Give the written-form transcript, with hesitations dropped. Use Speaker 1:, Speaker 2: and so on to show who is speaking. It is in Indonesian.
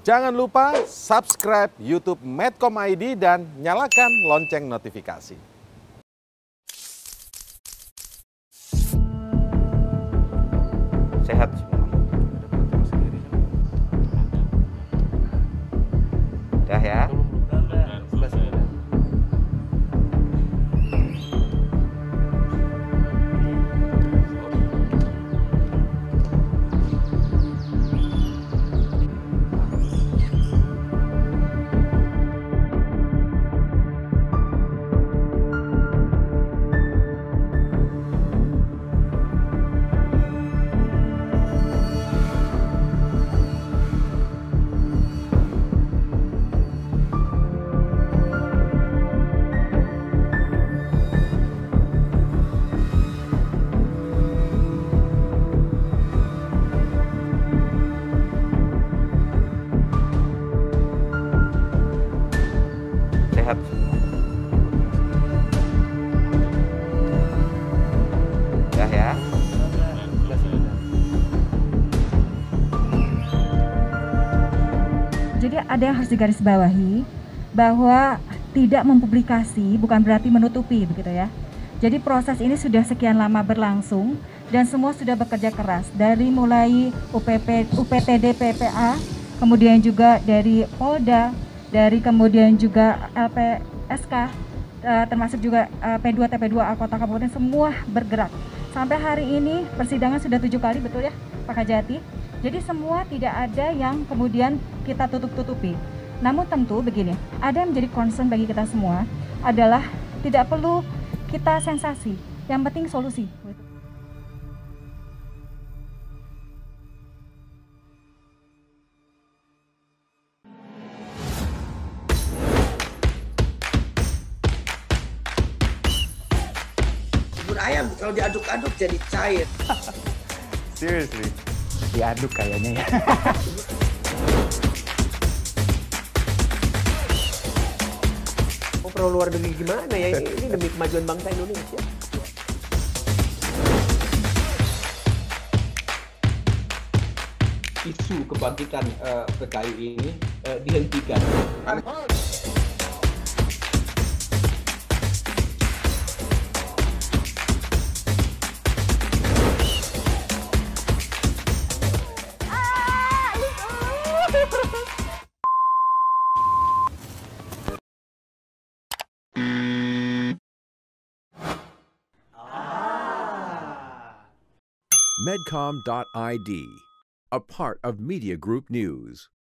Speaker 1: Jangan lupa subscribe YouTube Medcom ID dan nyalakan lonceng notifikasi.
Speaker 2: Sehat semua. Udah ya. Sehat semua. Udah ya.
Speaker 3: Jadi ada yang harus digarisbawahi bahwa tidak mempublikasi bukan berarti menutupi, begitu ya. Jadi proses ini sudah sekian lama berlangsung dan semua sudah bekerja keras dari mulai UPTD PPA, kemudian juga dari Polda, dari kemudian juga LPSK, termasuk juga P2 TP2 Kota Kabupaten, semua bergerak. Sampai hari ini persidangan sudah 7 kali, betul ya Pak Kajati? Jadi semua tidak ada yang kemudian kita tutup-tutupi. Namun tentu begini, ada yang menjadi concern bagi kita semua adalah tidak perlu kita sensasi, yang penting solusi.
Speaker 4: Bubur ayam kalau diaduk-aduk jadi cair.
Speaker 2: Seriously.
Speaker 5: Diaduk kayaknya ya.
Speaker 4: Mau pro luar negeri gimana ya? Ini demi kemajuan bangsa Indonesia.
Speaker 6: Isu kebangkitan PKI ini dihentikan.
Speaker 7: Medcom.id, a part of Media Group News.